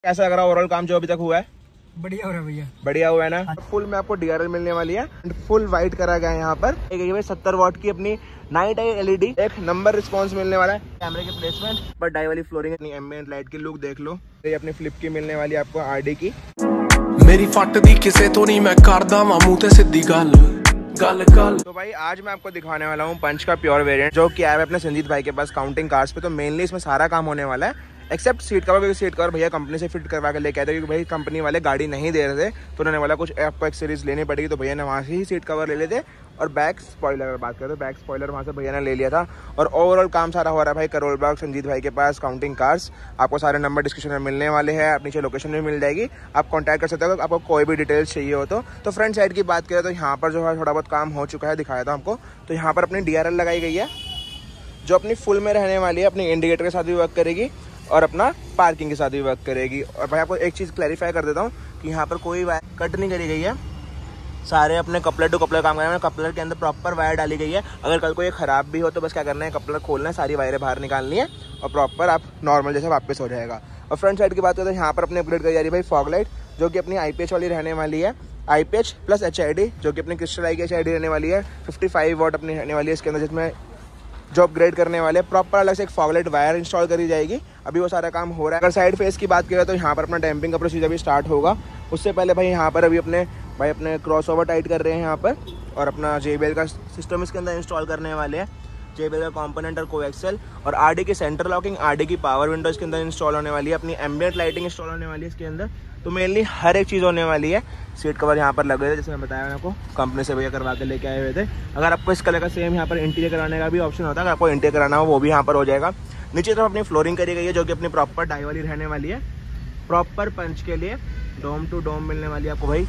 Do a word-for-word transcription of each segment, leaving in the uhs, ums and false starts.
कैसा लग रहा है ओवरऑल काम जो अभी तक हुआ है? बढ़िया हो रहा है भैया, बढ़िया हुआ है ना। फुल में आपको डीआरएल मिलने वाली है, फुल वाइट करा गया है यहाँ पर। एक सत्तर वॉट की अपनी नाइट आई एलईडी, एक नंबर रिस्पांस मिलने वाला है। कैमरे के प्लेसमेंट पर डाई वाली फ्लोरिंग, अपनी एम्बिएंट लाइट की लुक देख लो। ये अपनी फ्लिप की मिलने वाली है आपको आरडी की। मेरी फट दी किसे तो नहीं मैं करदा मामू ते सीधी गल गल गल। तो भाई आज मैं आपको दिखाने वाला हूँ पंच का प्योर वेरिएंट, जो कि आया है अपने संजीत भाई के पास काउंटिंग कार्स पे। तो मेनली इसमें सारा काम होने वाला है एक्सेप्ट सीट कवर, क्योंकि सीट कवर भैया कंपनी से फिट करवा के लेके आए थे, क्योंकि भाई कंपनी वाले गाड़ी नहीं दे रहे थे। तो उन्होंने वाला कुछ आपको एक सीरीज लेनी पड़ेगी, तो भैया ने वहाँ से ही सीट कवर ले लेते। और बैक स्पॉइलर बात करते, बैक स्पॉइलर वहाँ से भैया ने ले लिया था। और ओवरऑल काम सारा हो रहा है भाई करोल बाग संजीत भाई के पास काउंटिंग कार्स। आपको सारे नंबर डिस्क्रिप्शन में मिलने वाले हैं, आप नीचे लोकेशन भी मिल जाएगी, आप कॉन्टैक्ट कर सकते हो आपको कोई भी डिटेल्स चाहिए हो तो। तो फ्रंट साइड की बात करें तो यहाँ पर जो है थोड़ा बहुत काम हो चुका है, दिखाया था आपको। तो यहाँ पर अपनी डी आर एल लगाई गई है, जो अपनी फुल में रहने वाली है, अपनी इंडिकेटर के साथ भी वर्क करेगी और अपना पार्किंग के साथ भी वर्क करेगी। और भाई आपको एक चीज़ क्लैरिफाई कर देता हूँ कि यहाँ पर कोई वायर कट नहीं करी गई है, सारे अपने कपलर टू कपलर काम कर रहे हैं। कपलर के अंदर प्रॉपर वायर डाली गई है। अगर कल को ये खराब भी हो तो बस क्या करना है, कपलर खोलना है, सारी वायरें बाहर निकालनी है और प्रॉपर आप नॉर्मल जैसे वापस हो जाएगा। और फ्रंट साइड की बात करें तो यहाँ पर अपने अपग्रेड करी जा रही है भाई फॉग लाइट, जो कि अपनी आईपीएच वाली रहने वाली है। आईपीएच प्लस एचआईडी, जो कि अपनी क्रिस्टल आई की एचआईडी रहने वाली है। फिफ्टी फाइव वॉट अपनी रहने वाली है इसके अंदर, जिसमें जो अपग्रेड करने वाले प्रॉपर अलग से एक फॉगलाइट वायर इंस्टॉल करी जाएगी। अभी वो सारा काम हो रहा है। अगर साइड फेस की बात करें तो यहाँ पर अपना डैम्पिंग का प्रोसीजर भी स्टार्ट होगा। उससे पहले भाई यहाँ पर अभी अपने भाई अपने क्रॉस ओवर टाइट कर रहे हैं यहाँ पर, और अपना जेबीएल का सिस्टम इसके अंदर इंस्टॉल करने वाले हैं। जेबीएल का कंपोनेंट और कोएक्सेल और आरडी की सेंटर लॉकिंग, आरडी की पावर विंडो इसके अंदर इंस्टॉल होने वाली है। अपनी एम्बिएंट लाइटिंग इंस्टॉल होने वाली है इसके अंदर। तो मेनली हर एक चीज़ होने वाली है। सीट कवर यहाँ पर लगे थे, जैसे मैं बताया आपको, कंपनी से भैया करवा के लेके आए हुए थे। अगर आपको इस कलर का सेम यहाँ पर इंटीरियर कराने का भी ऑप्शन होता है, अगर आपको इंटीरियर कराना हो वो भी यहाँ पर हो जाएगा। नीचे तरफ अपनी फ्लोरिंग करी गई है, जो कि अपनी प्रॉपर डाई वाली रहने वाली है। प्रॉपर पंच के लिए डोम टू डोम मिलने वाली है आपको भाई।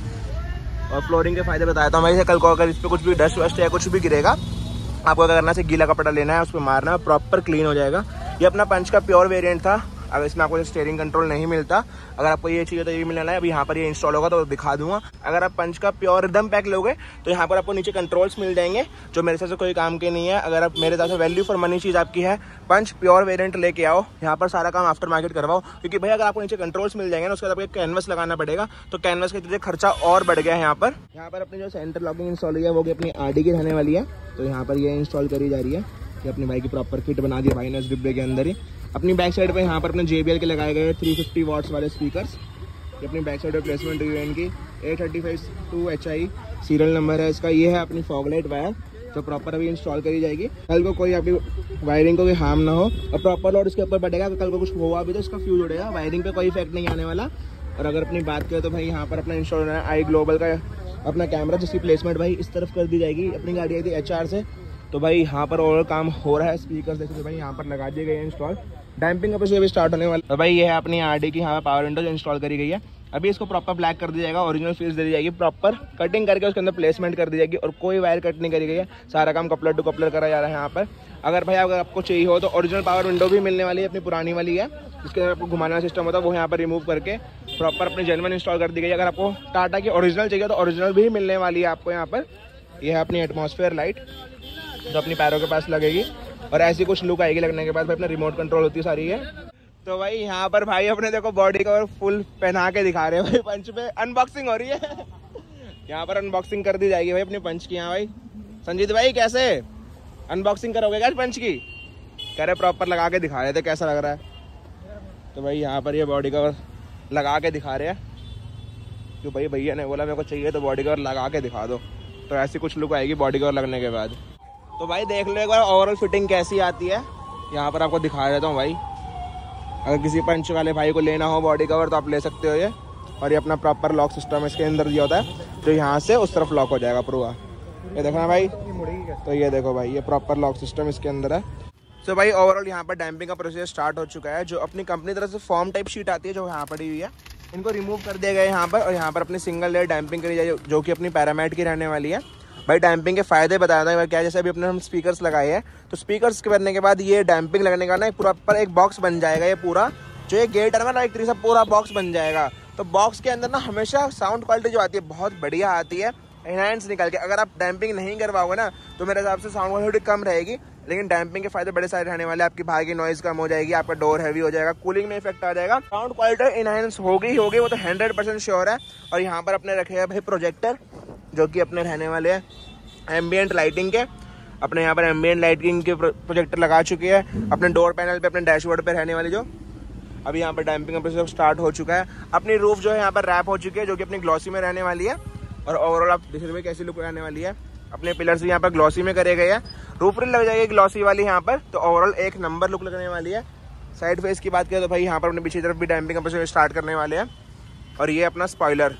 और फ्लोरिंग के फायदे बताया था मैं, कल को अगर इस पर कुछ भी डस्ट वस्ट या कुछ भी गिरेगा, आपको क्या करना है, गीला कपड़ा लेना है, उस पर मारना है, प्रॉपर क्लीन हो जाएगा। ये अपना पंच का प्योर वेरिएंट था। अगर इसमें आपको स्टीयरिंग कंट्रोल नहीं मिलता, अगर आपको ये चाहिए तो ये मिलने वाला है। अभी यहाँ पर ये इंस्टॉल होगा तो दिखा दूंगा। अगर आप पंच का प्योर रिदम पैक लोगे तो यहाँ पर आपको नीचे कंट्रोल्स मिल जाएंगे, जो मेरे हिसाब से कोई काम के नहीं है। अगर आप मेरे हिसाब से वैल्यू फॉर मनी चीज़ आपकी है, पंच प्योर वेरिएंट लेके आओ, यहाँ पर सारा काम आफ्टर मार्केट करवाओ। क्योंकि भैया अगर आपको नीचे कंट्रोल्स मिल जाएंगे ना, उसके बाद आपको कैनवस लगाना पड़ेगा, तो कैनवस के तुझे खर्चा और बढ़ गया है। यहाँ पर यहाँ पर अपनी जो सेंटर लॉकिंग इंस्टॉल हुई है वो भी अपनी आरडी की रहने वाली है। तो यहाँ पर ये इंस्टॉल करी जा रही है, कि अपनी बाइक की प्रॉपर किट बना दी भाई ने इस डिब्बे के अंदर ही। अपनी बैक साइड पे यहाँ पर अपने जेबीएल के लगाए गए थ्री फिफ्टी वॉट्स वाले स्पीकर्स। ये अपनी बैक साइड पे प्लेसमेंट हुई है इनकी। A thirty five two H I serial number है इसका। ये है अपनी फॉगलाइट वायर, जो प्रॉपर अभी इंस्टॉल करी जाएगी। कल को कोई आपकी वायरिंग को कोई हार्म ना हो, और प्रॉपर लोड इसके ऊपर बढ़ेगा। कल को कुछ हुआ भी तो इसका फ्यूज उड़ेगा, वायरिंग पे कोई इफेक्ट नहीं आने वाला। और अगर अपनी बात करें तो भाई यहाँ पर अपना इंस्टॉल होना है आई ग्लोबल का अपना कैमरा, जिसकी प्लेसमेंट भाई इस तरफ कर दी जाएगी। अपनी गाड़ी आई थी एच आर से, तो भाई यहाँ पर और काम हो रहा है। स्पीकर देखिए भाई यहाँ पर लगा दिए गए इंस्टॉल। डैम्पिंग का प्रोसेस भी स्टार्ट होने वाला। तो भाई ये है अपनी आरडी की यहाँ पावर विंडो जो इंस्टॉल करी गई है। अभी इसको प्रॉपर ब्लैक कर दिया जाएगा, ओरिजिनल फील्स दे दी जाएगी, प्रॉपर कटिंग करके उसके अंदर प्लेसमेंट कर दी जाएगी। और कोई वायर कट नहीं करी गई है, सारा काम कपलर टू कपलर करा जा रहा है यहाँ पर। अगर भाई अगर आपको चाहिए हो तो ओरिजिनल पावर विंडो भी मिलने वाली है, अपनी पुरानी वाली है, जिसके अंदर आपको घुमाना सिस्टम होता है, वो यहाँ पर रिमूव करके प्रॉपर अपनी जेन्युइन इंस्टॉल कर दी गई है। अगर आपको टाटा की ओरिजिनल चाहिए तो ओरिजिनल भी मिलने वाली है आपको यहाँ पर। यह है अपनी एटमॉस्फेयर लाइट, जो अपनी पैरों के पास लगेगी, और ऐसी कुछ लुक आएगी लगने के बाद। भाई अपना रिमोट कंट्रोल होती है सारी है। तो भाई यहाँ पर भाई अपने देखो बॉडी कवर फुल पहना के दिखा रहे हैं भाई। पंच पे अनबॉक्सिंग हो रही है यहाँ पर, अनबॉक्सिंग कर दी जाएगी भाई अपनी पंच की। यहाँ भाई संजीत भाई कैसे अनबॉक्सिंग करोगे क्या पंच की? कह रहे प्रॉपर लगा के दिखा रहे थे, कैसा लग रहा है? तो भाई यहाँ पर ये बॉडी कवर लगा के दिखा रहे हैं, क्यों भाई भैया ने बोला मेरे को चाहिए तो बॉडी कवर लगा के दिखा दो। तो ऐसी कुछ लुक आएगी बॉडी कवर लगने के बाद। तो भाई देख लो एक बार ओवरऑल फिटिंग कैसी आती है। यहाँ पर आपको दिखा देता हूँ भाई। अगर किसी पंच वाले भाई को लेना हो बॉडी कवर तो आप ले सकते हो ये। और ये अपना प्रॉपर लॉक सिस्टम इसके अंदर दिया होता है, जो यहाँ से उस तरफ लॉक हो जाएगा पूरा। ये देखना भाई, तो ये देखो भाई, ये प्रॉपर लॉक सिस्टम इसके अंदर है। सो भाई ओवरऑल यहाँ पर डैम्पिंग का प्रोसेस स्टार्ट हो चुका है। जो अपनी कंपनी तरफ से फॉर्म टाइप शीट आती है, जो यहाँ पड़ी हुई है, इनको रिमूव कर दिया गया है यहाँ पर। और यहाँ पर अपनी सिंगल लेयर डैम्पिंग करी जाए, जो कि अपनी पैरामेट की रहने वाली है। भाई डैम्पिंग के फायदे बताया था क्या, जैसे अभी अपने हम स्पीकर्स लगाए हैं, तो स्पीकर्स करने के बाद ये डैम्पिंग लगने का ना एक प्रॉपर एक बॉक्स बन जाएगा। ये पूरा जो ये गेट है ना, एक तरीके से पूरा बॉक्स बन जाएगा। तो बॉक्स के अंदर ना हमेशा साउंड क्वालिटी जो आती है बहुत बढ़िया आती है, एनहांस निकल के। अगर आप डैम्पिंग नहीं करवाओगे ना तो मेरे हिसाब से साउंड क्वालिटी कम रहेगी। लेकिन डैम्पिंग के फायदे बड़े सारे रहने वाले हैं। आपकी बाहर की नॉइज कम हो जाएगी, आपका डोर हैवी हो जाएगा, कूलिंग में इफेक्ट आ जाएगा, साउंड क्वालिटी इनहेंस होगी ही होगी, वो तो हंड्रेड परसेंट श्योर है। और यहाँ पर अपने रखे हैं भाई प्रोजेक्टर, जो कि अपने रहने वाले हैं एम्बियंट लाइटिंग के। अपने यहाँ पर एम्बियंट लाइटिंग के प्रोजेक्टर लगा चुके हैं अपने डोर पैनल पे, अपने डैशबोर्ड पे रहने वाली। जो अभी यहाँ पर डैम्पिंग का प्रोसेस स्टार्ट हो चुका है। अपनी रूफ जो है यहाँ पर रैप हो चुकी है, जो कि अपनी ग्लॉसी में रहने वाली है। और ओवरऑल आप देख रहे हो कैसी लुक रहने वाली है। अपने पिलर्स भी यहाँ पर ग्लॉसी में करे गए हैं, रूफ रिल लग जाएगी ग्लॉसी वाली यहाँ पर, तो ओवरऑल एक नंबर लुक लगने वाली है। साइड फेस की बात करें तो भाई यहाँ पर अपने पीछे तरफ भी डैम्पिंग का प्रोसेस स्टार्ट करने वाले हैं। और ये अपना स्पॉइलर,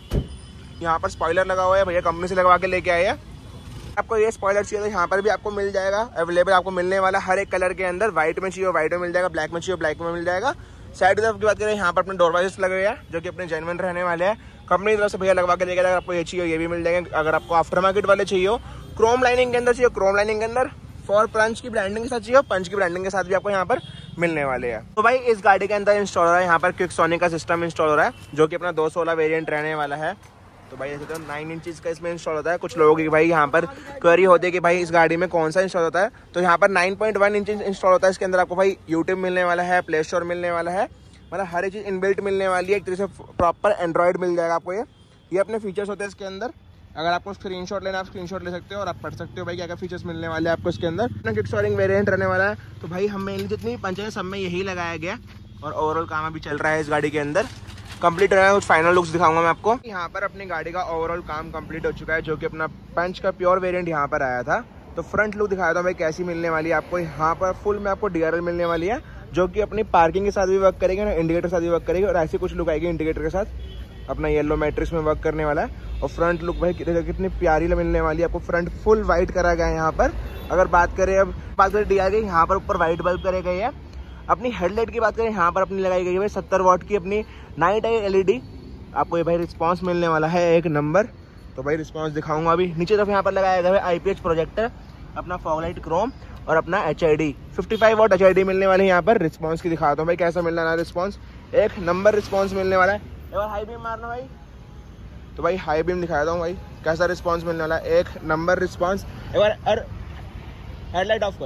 यहाँ पर स्पॉइलर लगा हुआ है, भैया कंपनी से लगवा के लेके आए हैं। आपको ये स्पॉइलर चाहिए तो यहाँ पर भी आपको मिल जाएगा, अवेलेबल आपको मिलने वाला हर एक कलर के अंदर। व्हाइट में चाहिए व्हाइट में मिल जाएगा, ब्लैक में चाहिए ब्लैक में मिल जाएगा। साइड तरफ की बात करें यहाँ पर अपने डोर वाइजर्स लगे हुए हैं, जो कि अपने जेन्युइन रहने वाले हैं। कंपनी की तरफ से भैया लगवा के लेके जाएगा। आपको ये चाहिए ये भी मिल जाएंगे। अगर आपको आफ्टर मार्केट वाले चाहिए हो, क्रोम लाइनिंग के अंदर चाहिए, क्रोम लाइनिंग के अंदर फॉर पंच की ब्रांडिंग के साथ चाहिए, पंच की ब्रांडिंग के साथ भी आपको यहाँ पर मिलने वाले हैं। तो भाई इस गाड़ी के अंदर इंस्टॉल हो रहा है यहाँ पर क्विक सोनिक का सिस्टम इंस्टॉल हो रहा है, जो कि अपना दो सोलह वेरिएंट रहने वाला है। तो भाई ऐसे तो नाइन इंचज़ का इसमें इंस्टॉल होता है। कुछ लोगों की भाई यहाँ पर क्वेरी होती है कि भाई इस गाड़ी में कौन सा इंस्टॉल होता है, तो यहाँ पर nine point one inch install होता है। इसके अंदर आपको भाई यूट्यूब मिलने वाला है, प्ले स्टोर मिलने वाला है, मतलब हर एक चीज़ इनबिल्ट मिलने वाली है। एक तरह से प्रॉपर एंड्रॉइड मिल जाएगा आपको। ये ये अपने फीचर्स होते हैं इसके अंदर। अगर आपको स्क्रीनशॉट लेना आप स्क्रीनशॉट ले सकते हो और आप पढ़ सकते हो भाई क्या क्या फीचर्स मिलने वाले हैं आपको इसके अंदर। क्विक स्टार्टिंग वेरिएंट रहने वाला है। तो भाई हम मेनली जितनी पंच है सब में यही लगाया गया और ओवरऑल काम अभी चल रहा है इस गाड़ी के अंदर। कंप्लीट हो रहा है, कुछ फाइनल लुक्स दिखाऊंगा मैं आपको। यहाँ पर अपनी गाड़ी का ओवरऑल काम कंप्लीट हो चुका है, जो कि अपना पंच का प्योर वेरिएंट यहाँ पर आया था। तो फ्रंट लुक दिखाया था भाई कैसी मिलने वाली है आपको। यहाँ पर फुल में आपको डी आर एल मिलने वाली है, जो कि अपनी पार्किंग के साथ भी वर्क करेगी ना, इंडिकेटर के साथ भी वर्क करेगी। और ऐसी कुछ लुक आएगी इंडिकेटर के साथ, अपना येलो मैट्रिक्स में वर्क करने वाला है। और फ्रंट लुक भाई कितनी प्यारी मिलने वाली है आपको। फ्रंट फुल वाइट करा गया है यहाँ पर। अगर बात करें अब बात करें डी आर एल, यहाँ पर ऊपर वाइट बल्ब करे गए हैं। अपनी हेडलाइट की बात करें यहाँ पर अपनी लगाई गई है भाई सत्तर वॉट की अपनी night eye L E D. आपको ये भाई रिस्पांस मिलने वाला है एक नंबर। तो भाई रिस्पांस दिखाऊंगा अभी। नीचे तरफ यहाँ पर लगाया गया है आई पी एच प्रोजेक्टर, अपना फॉग लाइट क्रोम और अपना H I D fifty five watt H I D मिलने वाले हैं यहाँ पर। रिस्पांस की दिखाता हूँ भाई कैसा मिलने वाला है रिस्पांस। एक नंबर रिस्पांस मिलने वाला है। एक बार हाई बीम मारना भाई। तो भाई हाई बीम दिखाता हूँ भाई कैसा रिस्पांस मिलने वाला है। एक नंबर रिस्पांस। एक बार और हेडलाइट ऑफ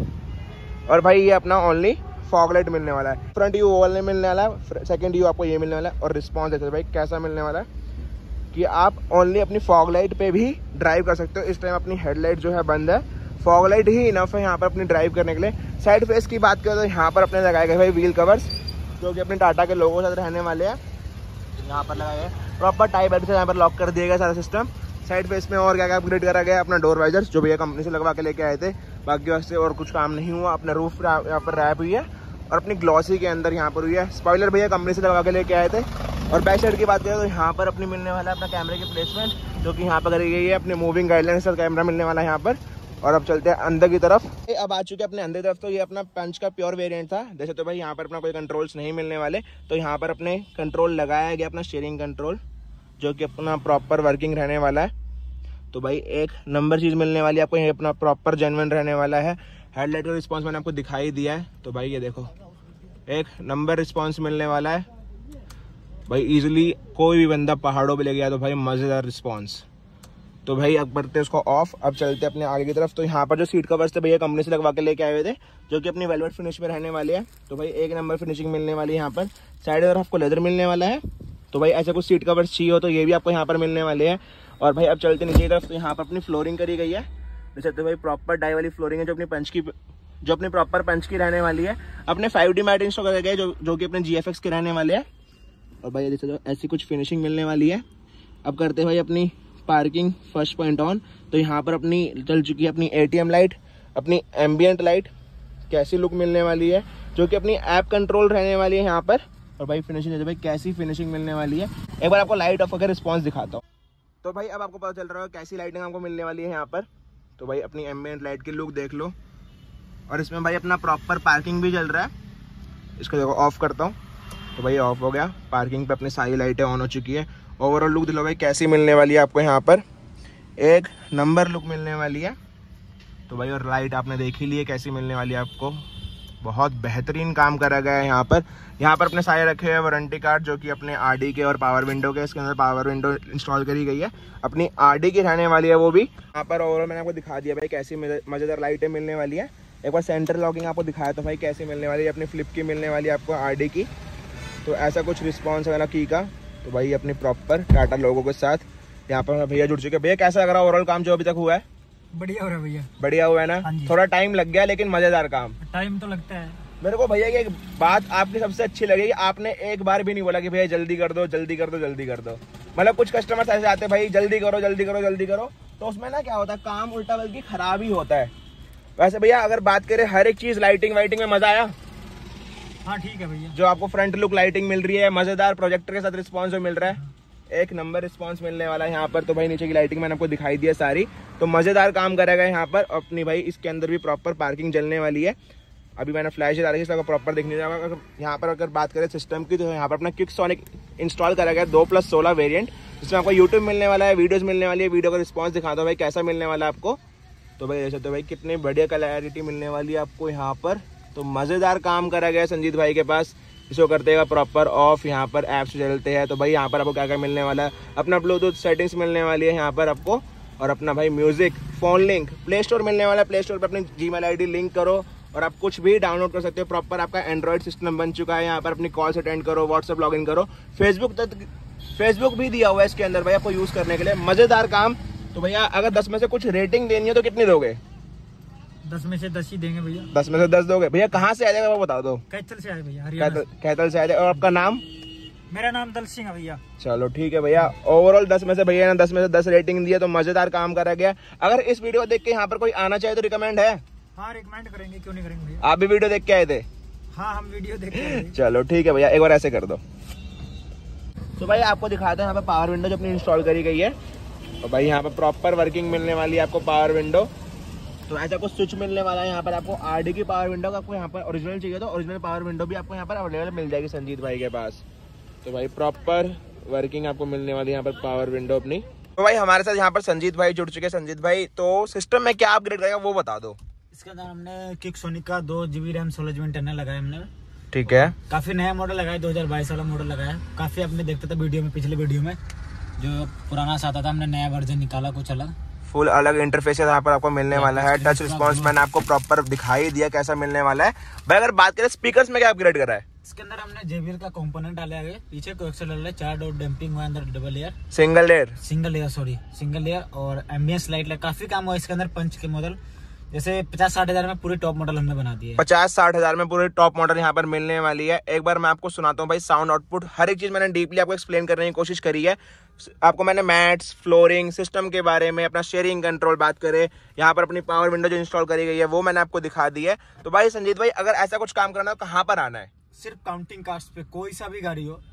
कर। और भाई ये अपना ओनली फॉग लाइट मिलने वाला है। फ्रंट व्यू ओवल नहीं मिलने वाला है, सेकंड व्यू आपको ये मिलने वाला है। और रिस्पांस देखते भाई कैसा मिलने वाला है कि आप ओनली अपनी फॉग लाइट पे भी ड्राइव कर सकते हो। इस टाइम अपनी हेडलाइट जो है बंद है, फॉग लाइट ही इनफ है यहाँ पर अपनी ड्राइव करने के लिए। साइड फेस की बात करें तो यहाँ पर अपने लगाए गए भाई व्हील कवर्स, जो कि अपने टाटा के लोगों के साथ रहने वाले हैं। यहाँ पर लगाए गए प्रॉपर टाइप से यहाँ पर लॉक कर दिया गया सारा सिस्टम। साइड फेस में और क्या क्या अपग्रेड करा गया, अपना डोर वाइजर्स जो भैया कंपनी से लगवा के लेके आए थे, बाकी वैसे और कुछ काम नहीं हुआ। अपना रूफ यहाँ पर रैप हुई है और अपनी ग्लॉसी के अंदर यहाँ पर हुई है। स्पॉइलर भैया कंपनी से लगा के लेके आए थे। और बैक साइड की बात करें तो यहाँ पर अपनी मिलने वाला है अपना कैमरे की प्लेसमेंट, जो कि यहाँ पर करी गई है। अपने मूविंग गाइडलाइन के साथ कैमरा मिलने वाला है यहाँ पर। और अब चलते हैं अंदर की तरफ। अब आ चुके हैं अपने अंदर की तरफ। तो ये अपना पंच का प्योर वेरिएंट था। जैसे तो भाई यहाँ पर अपना कोई कंट्रोल्स नहीं मिलने वाले, तो यहाँ पर अपने कंट्रोल लगाया गया अपना स्टीयरिंग कंट्रोल, जो कि अपना प्रॉपर वर्किंग रहने वाला है। तो भाई एक नंबर चीज़ मिलने वाली है आपको। ये अपना प्रॉपर जेन्युइन रहने वाला है। हेडलाइट का रिस्पॉन्स मैंने आपको दिखाई दिया है। तो भाई ये देखो एक नंबर रिस्पॉन्स मिलने वाला है भाई। इजीली कोई भी बंदा पहाड़ों पे ले गया तो भाई मज़ेदार रिस्पॉन्स। तो भाई अब करते हैं उसको ऑफ। अब चलते हैं अपने आगे की तरफ। तो यहाँ पर जो सीट कवर्स थे भैया कंपनी से लगवा के लेके आए हुए थे, जो कि अपनी वेलवेट फिनिश में रहने वाले हैं। तो भाई एक नंबर फिनिशिंग मिलने वाली है यहाँ पर। साइड तरफ आपको लेदर मिलने वाला है। तो भाई ऐसे कुछ सीट कवर्स चाहिए हो तो ये भी आपको यहाँ पर मिलने वाले हैं। और भाई अब चलते नीचे की तरफ। तो यहाँ पर अपनी फ्लोरिंग करी गई है। जैसे तो भाई प्रॉपर डाई वाली फ्लोरिंग है, जो अपनी पंच की जो अपनी प्रॉपर पंच की रहने वाली है। अपने फाइव डी मैट इंस्टॉल करे गए, जो जो कि अपने जी एफ एक्स के रहने वाले हैं। और भाई जैसे तो ऐसी कुछ फिनिशिंग मिलने वाली है। अब करते हैं भाई अपनी पार्किंग फर्स्ट पॉइंट ऑन। तो यहाँ पर अपनी चल चुकी है अपनी ए टी एम लाइट, अपनी एम्बियंट लाइट कैसी लुक मिलने वाली है, जो कि अपनी ऐप कंट्रोल रहने वाली है यहाँ पर। और भाई फिनिशिंग है भाई कैसी फिनिशिंग मिलने वाली है। एक बार आपको लाइट ऑफ करके रिस्पॉन्स दिखाता हूँ। तो भाई अब आपको पता चल रहा है कैसी लाइटिंग आपको मिलने वाली है यहाँ पर। तो भाई अपनी एम्बियंट लाइट की लुक देख लो। और इसमें भाई अपना प्रॉपर पार्किंग भी चल रहा है। इसको देखो ऑफ करता हूँ। तो भाई ऑफ हो गया। पार्किंग पे अपनी सारी लाइटें ऑन हो चुकी है। ओवरऑल लुक दिलो भाई कैसी मिलने वाली है आपको यहाँ पर। एक नंबर लुक मिलने वाली है। तो भाई और लाइट आपने देख ही ली है कैसी मिलने वाली है आपको। बहुत बेहतरीन काम करा गया है यहाँ पर। यहाँ पर अपने सारे रखे हुए वारंटी कार्ड जो कि अपने आरडी के और पावर विंडो के, इसके अंदर पावर विंडो इंस्टॉल करी गई है, अपनी आरडी की रहने वाली है वो भी। यहाँ पर ओवरऑल मैंने आपको दिखा दिया भाई कैसी मजेदार लाइटें मिलने वाली है। एक बार सेंटर लॉकिंग आपको दिखाया तो भाई कैसे मिलने वाली है, अपनी फ्लिप की मिलने वाली है आपको आरडी की। तो ऐसा कुछ रिस्पॉन्स वाला की का तो भाई अपनी प्रॉपर टाटा लोगों के साथ यहाँ पर भैया जुड़ चुके हैं। भैया कैसा लग रहा है ओवरऑल काम जो अभी तक हुआ है? बढ़िया हो रहा है भैया। बढ़िया हुआ है ना? थोड़ा टाइम लग गया लेकिन मजेदार काम। टाइम तो लगता है। मेरे को भैया की एक बात आपकी सबसे अच्छी लगी कि आपने एक बार भी नहीं बोला कि भैया जल्दी कर दो जल्दी कर दो जल्दी कर दो। मतलब कुछ कस्टमर्स ऐसे आते हैं भाई जल्दी करो जल्दी करो जल्दी करो, तो उसमें ना क्या होता है काम उल्टा बल्कि खराब ही होता है। वैसे भैया अगर बात करें हर एक चीज लाइटिंग वाइटिंग में मजा आया? हाँ ठीक है भैया। जो आपको फ्रंट लुक लाइटिंग मिल रही है, मजेदार प्रोजेक्टर के साथ रिस्पॉन्स जो मिल रहा है, एक नंबर रिस्पांस मिलने वाला है यहाँ पर। तो भाई नीचे की लाइटिंग मैंने आपको दिखाई दी है सारी, तो मजेदार काम करेगा यहाँ पर। अपनी भाई इसके अंदर भी प्रॉपर पार्किंग चलने वाली है। अभी मैंने फ्लैश डाली इसका प्रॉपर देखने जाएगा। यहाँ पर अगर बात करें सिस्टम की तो यहाँ पर अपना क्विक सोनिक इंस्टॉल करा गया दो प्लस सोलह वेरियंट, जिसमें आपको यूट्यूब मिलने वाला है, वीडियोज मिलने वाली है। वीडियो का रिस्पॉन्स दिखा दो भाई कैसा मिलने वाला है आपको। तो भाई ऐसे तो भाई कितनी बढ़िया क्लैरिटी मिलने वाली है आपको यहाँ पर। तो मजेदार काम करा गया संजीत भाई के पास। इसको करते हैं प्रॉपर ऑफ, यहाँ पर ऐप्स चलते हैं। तो भाई यहाँ पर आपको क्या क्या मिलने वाला है, अपना ब्लूटूथ सेटिंग्स मिलने वाली है यहाँ पर आपको, और अपना भाई music, phone link, play store मिलने वाला है। प्ले स्टोर पर अपनी जीमेल आईडी लिंक करो और आप कुछ भी डाउनलोड कर सकते हो। प्रॉपर आपका एंड्रॉइड सिस्टम बन चुका है। यहाँ पर अपनी कॉल्स अटेंड करो, व्हाट्सएप लॉगिन करो, फेसबुक तक फेसबुक भी दिया हुआ है इसके अंदर भाई आपको यूज करने के लिए। मजेदार काम। तो भैया अगर दस में से कुछ रेटिंग देनी है तो कितनी दोगे? दस में से दस ही देंगे भैया। दस में से दस दोगे? भैया कहाँ से आ जाएगा वो बता दो। कैथल से आए भैया, हरियाणा। कैथल से आ जाएगा। और आपका नाम? मेरा नाम दल सिंह है भैया। चलो ठीक है भैया। ओवरऑल दस में से भैया ने दस में से दस रेटिंग दी है, तो मजेदार काम करा गया। अगर इस वीडियो को देख के यहाँ पर कोई आना चाहे तो रिकमेंड है? हाँ रिकमेंड करेंगे, क्यों नहीं करेंगे भैया। आप भी वीडियो देख के आए थे? हाँ हम वीडियो देख के आए थे। चलो ठीक है भैया, एक बार ऐसे कर दो। तो भाई आपको दिखाते हैं यहाँ पर पावर विंडो जो अपनी इंस्टॉल करी गई है। और भाई यहाँ पर प्रॉपर वर्किंग मिलने वाली है आपको पावर विंडो। तो ऐसा कुछ स्विच मिलने वाला है यहाँ पर आपको। आरडी की पावर विंडो का आपको यहाँ पर ओरिजिनल चाहिए तो ओरिजिनल पावर विंडो भी आपको यहाँ पर अवेलेबल मिल जाएगी संजीत भाई के पास। तो भाई प्रॉपर वर्किंग आपको मिलने वाली है यहाँ पर पावर विंडो अपनी। तो भाई हमारे साथ यहाँ पर संजीत भाई जुड़ चुके हैं। संजीत भाई तो सिस्टम में क्या अपग्रेड करेगा वो बता दो। इसके अंदर हमने किक सोनिक का दो जीबी रैम सोलह जीबी इंटरनल लगाया हमने। ठीक है। काफी नया मॉडल लगाया, दो हजार बाईस वाला मॉडल लगाया। काफी आपने देखते थे वीडियो में, पिछले वीडियो में जो पुराना सा आता था, हमने नया वर्जन निकाला कुछ अलग। फुल अलग इंटरफेस यहाँ पर आपको मिलने वाला है। टच रिस्पॉन्स मैंने आपको प्रॉपर दिखाई दिया कैसा मिलने वाला है। भाई अगर बात करें स्पीकर्स में क्या अपग्रेड करा है? इसके अंदर हमने जेबीएल का कंपोनेंट डाला है। पीछे कोएक्सियल डाला है, चार डॉट डैम्पिंग हुआ अंदर, double layer single layer single layer sorry single layer और एम्बियंस लाइट लगा। काफी काम हुआ इसके अंदर। पंच के मॉडल जैसे पचास साठ हजार में पूरे टॉप मॉडल हमने बना दिए। पचास साठ हजार में पूरे टॉप मॉडल यहाँ पर मिलने वाली है। एक बार मैं आपको सुनाता हूँ भाई साउंड आउटपुट, हर एक चीज मैंने डीपली आपको एक्सप्लेन करने की कोशिश करी है। आपको मैंने मैट्स, फ्लोरिंग, सिस्टम के बारे में, अपना शेयरिंग कंट्रोल बात करें, यहाँ पर अपनी पावर विंडो जो इंस्टॉल करी गई है वो मैंने आपको दिखा दी है। तो भाई संजीत भाई अगर ऐसा कुछ काम करना है तो कहाँ पर आना है? सिर्फ काउंटिंग कार्ड्स पे, कोई सा भी गाड़ी हो,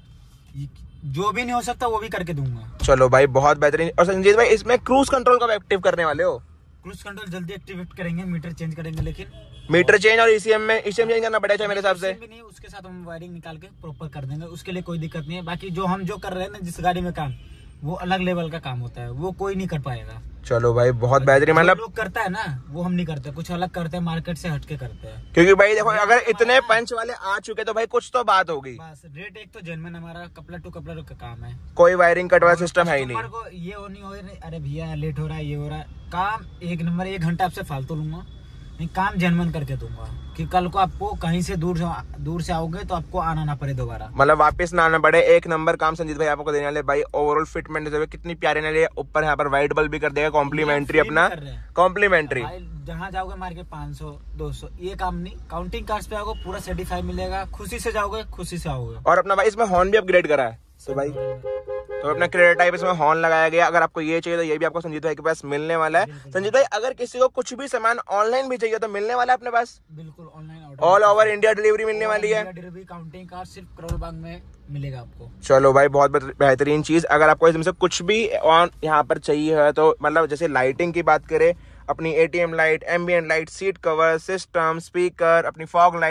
जो भी नहीं हो सकता वो भी करके दूंगा। चलो भाई बहुत बेहतरीन। और संजीत भाई इसमें क्रूज कंट्रोल कब एक्टिव करने वाले हो? क्रूज कंट्रोल जल्दी एक्टिवेट करेंगे, मीटर चेंज करेंगे। लेकिन मीटर चेंज और ईसीएम में ईसीएम चेंज करना पड़ेगा मेरे हिसाब से। भी नहीं, उसके साथ हम वायरिंग निकाल के प्रॉपर कर देंगे, उसके लिए कोई दिक्कत नहीं है। बाकी जो हम जो कर रहे हैं ना जिस गाड़ी में काम, वो अलग लेवल का काम होता है, वो कोई नहीं कर पाएगा। चलो भाई बहुत बेहतरीन। मतलब लोग करता है ना वो हम नहीं करते, कुछ अलग करते हैं, मार्केट से हटके करते हैं। क्योंकि भाई देखो अगर इतने पंच वाले आ चुके तो भाई कुछ तो बात होगी। बस रेट एक तो जेन्युइन, हमारा कपड़ा टू कपड़ा का काम है, कोई वायरिंग कट वाला सिस्टम है ही नहीं। को ये हो नहीं हो रही, अरे भैया लेट हो रहा है, ये हो रहा है। काम एक नंबर, एक घंटा आपसे फालतू लूंगा नहीं, काम जेन्युइन करके दूंगा कि कल को आपको कहीं से दूर से दूर से आओगे तो आपको आना ना पड़े दोबारा, मतलब वापस ना आना पड़े। एक नंबर काम संजीत भाई आपको देने वाले। भाई ओवरऑल फिटमेंट कितनी प्यारी ने लिए। ऊपर यहाँ पर वाइट बल्ब भी कर देगा कॉम्प्लीमेंट्री, अपना कॉम्प्लीमेंट्री। जहाँ जाओगे मार्केट पाँच सौ दो सौ, ये काम नहीं। काउंटिंग कार्ड्स पे आओगे पूरा सर्टिफाई मिलेगा, खुशी से जाओगे खुशी से आओगे। और अपना भाई इसमें हॉर्न भी अपग्रेड करा है। तो भाई तो अपना क्रेडिट टाइप इसमें हॉर्न लगाया गया। अगर आपको ये चाहिए तो ये भी आपको संजीत भाई के पास मिलने वाला है। संजीत भाई अगर किसी को कुछ भी सामान ऑनलाइन भी चाहिए तो मिलने वाला है अपने पास? बिल्कुल online all over India delivery मिलने वाली है। डिलीवरी काउंटिंग कार्ड सिर्फ करोल बाग में मिलेगा आपको। चलो भाई बहुत बेहतरीन चीज। अगर आपको इसमें से कुछ भी ऑन यहाँ पर चाहिए है तो मतलब जैसे लाइटिंग की बात करें, अपनी ATM light, ambient light, seat cover, system, speaker, अपनी फॉग लाइट,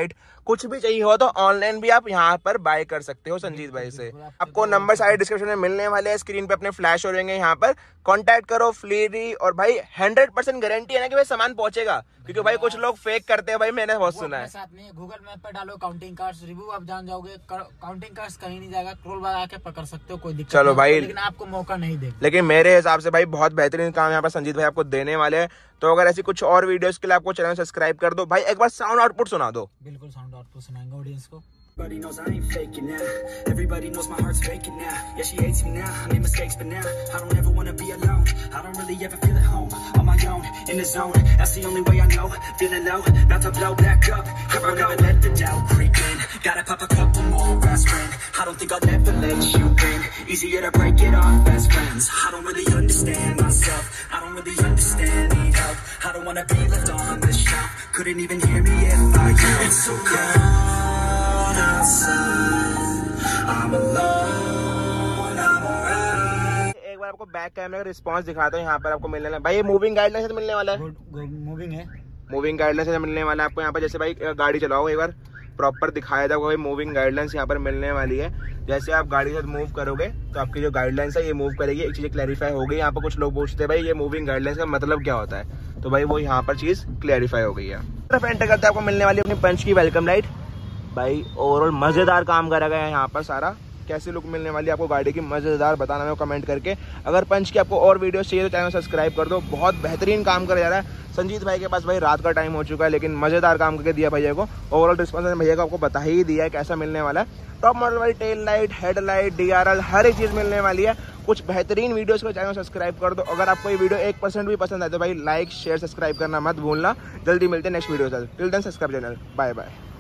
कुछ भी चाहिए हो तो ऑनलाइन भी आप यहाँ पर बाय कर सकते हो संजीत भाई से। आपको नंबर सारे डिस्क्रिप्शन में मिलने वाले हैं, स्क्रीन पे अपने फ्लैश हो जाएंगे, यहाँ पर कांटेक्ट करो फ्री। और भाई हंड्रेड परसेंट गारंटी है ना कि भाई सामान पहुंचेगा, क्योंकि भाई कुछ लोग फेक करते हैं भाई, मैंने बहुत सुना है। साथ में गूगल मैप पे डालो काउंटिंग कार्ड्स रिव्यू, आप जान जाओगे काउंटिंग कार्ड्स कहीं नहीं जाएगा, क्रोल बार आके पकड़ सकते हो, कोई दिक्कत चलो नहीं, भाई, लेकिन आपको मौका नहीं दे। लेकिन मेरे हिसाब से भाई बहुत बेहतरीन काम यहाँ पर संजीत भाई आपको देने वाले हैं। तो अगर ऐसी कुछ और वीडियोस के लिए आपको चैनल सब्सक्राइब कर दो। भाई एक बार साउंड आउटपुट सुना दो। बिल्कुल साउंड आउटपुट सुनाएंगे ऑडियंस को। Everybody knows I ain't faking now. Everybody knows my heart's faking now. Yeah, she hates me now. I made mistakes, but now I don't ever wanna be alone. I don't really ever feel at home. On my own, in the zone. That's the only way I know. Feeling low, about to blow back up. I won't ever let the doubt creep in. Gotta pop a couple more aspirin. I don't think I'll ever let you in. Easier to break it off best friends. I don't really understand myself. I don't really understand, need help. I don't wanna be left on the shelf. Couldn't even hear me if I yelled. It's so cold outside. I'm alone, I'm alright. एक बार आपको back कैमरे का response दिखाता हूँ। यहाँ पर आपको मिलने वाला भाई, ये मूविंग गाइडलाइन से मिलने वाला है। मूविंग है, मूविंग गाइडलाइन से मिलने वाला है आपको। यहाँ पर जैसे भाई गाड़ी चलाओ, एक बार प्रॉपर दिखाया था भाई, मूविंग गाइडलाइंस यहाँ पर मिलने वाली है। जैसे आप गाड़ी के साथ मूव करोगे तो आपकी जो गाइडलाइंस है ये मूव करेगी। एक चीज़ क्लैरिफाई हो गई, यहाँ पर कुछ लोग पूछते हैं भाई ये मूविंग गाइडलाइंस का मतलब क्या होता है, तो भाई वो यहाँ पर चीज़ क्लैरिफाई हो गई है। तरफ एंटर करते आपको मिलने वाली अपनी पंच की वेलकम लाइट। भाई ओवरऑल मज़ेदार काम करा गया है यहाँ पर सारा। कैसी लुक मिलने वाली है आपको गाड़ी की, मज़ेदार बताना मेरे को कमेंट करके। अगर पंच की आपको और वीडियोस चाहिए तो चैनल सब्सक्राइब कर दो। बहुत बेहतरीन काम करा जा रहा है संजीत भाई के पास। भाई रात का टाइम हो चुका है लेकिन मज़ेदार काम करके दिया भैया को। ओवरऑल रिस्पॉन्स भैया को आपको बता ही दिया है कैसा मिलने वाला है। टॉप मॉडल वाली tail light, head light, D R L, हर एक चीज़ मिलने वाली है। कुछ बेहतरीन वीडियोस को चैनल सब्सक्राइब कर दो। अगर आपको ये वीडियो एक परसेंट भी पसंद आए तो भाई लाइक शेयर सब्सक्राइब करना मत भूलना। जल्दी मिलते हैं नेक्स्ट वीडियो से। Till then subscribe channel, bye bye.